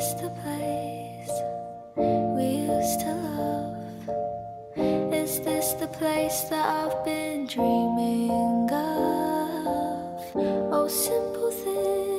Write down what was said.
this the place we used to love? Is this the place that I've been dreaming of? Oh, simple thing,